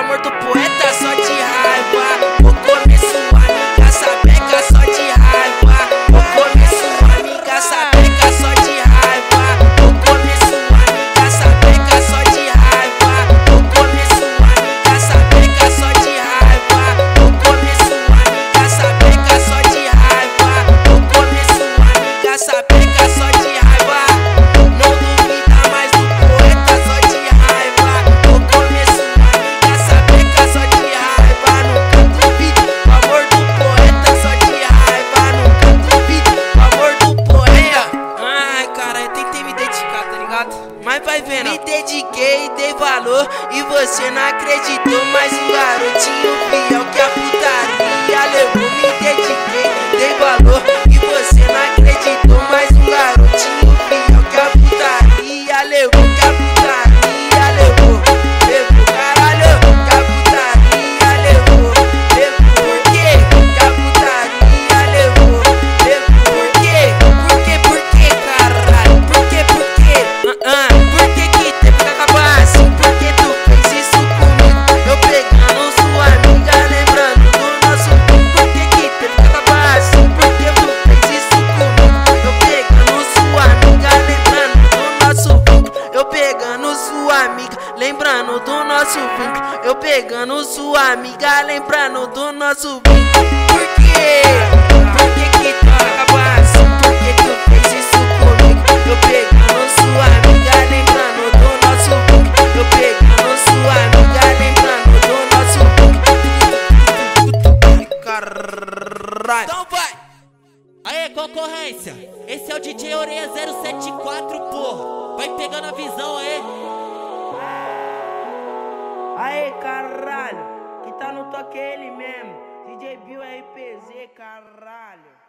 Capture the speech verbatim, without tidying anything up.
amor do poeta, só de raiva. Vou comer sua amiga sapeca, só de raiva. Vou comer sua amiga sapeca, só de raiva. Vou comer sua amiga sapeca, só de raiva. Vou comer sua amiga sapeca, só de raiva. Vou comer sua amiga sapeca, só de raiva. Vou comer sua amiga sapeca, só de raiva. Não duvida mais do poeta, só de raiva. Vou comer sua amiga sapeca, só de raiva. Nunca duvido o amor do poeta, só de raiva. Nunca duvido o amor do poeta. Ai, cara, eu tentei me dedicar, tá ligado? Mas vai vendo, me dediquei e dei valor, e você não acreditou. Mas um garotinho fiel que a putaria levou. Me dediquei e dei valor, e você não acreditou. Mas um garotinho fiel que a putaria levou. Que a putaria levou. Levou, caralho, que a putaria levou. Levou, por quê? Que a putaria levou. Levou, por quê? Por quê, por quê, caralho? Por quê, por quê? Ah, ah. Por que que teve que acabar assim? Por que tu fez isso comigo? Eu pegando sua amiga, lembrando do nosso fim. Por que que teve que acabar assim? Por que tu fez isso comigo? Eu pegando sua amiga, lembrando do nosso fim. Eu pegando sua amiga, lembrando do nosso fim. Eu pegando sua amiga, lembrando do nosso fim. Por quê? Por que que teve que acabar assim? Por que tu fez isso comigo? Eu pegando sua amiga, lembrando do nosso fim. Eu pegando sua amiga, lembrando do nosso fim. Caralho. Então vai! Aê, concorrência! Esse é o D J Orelha zero sete quatro, porra! Vai pegando a visão aí! Aê, caralho! Que tá no toque é ele mesmo. D J Bill R P Z, caralho.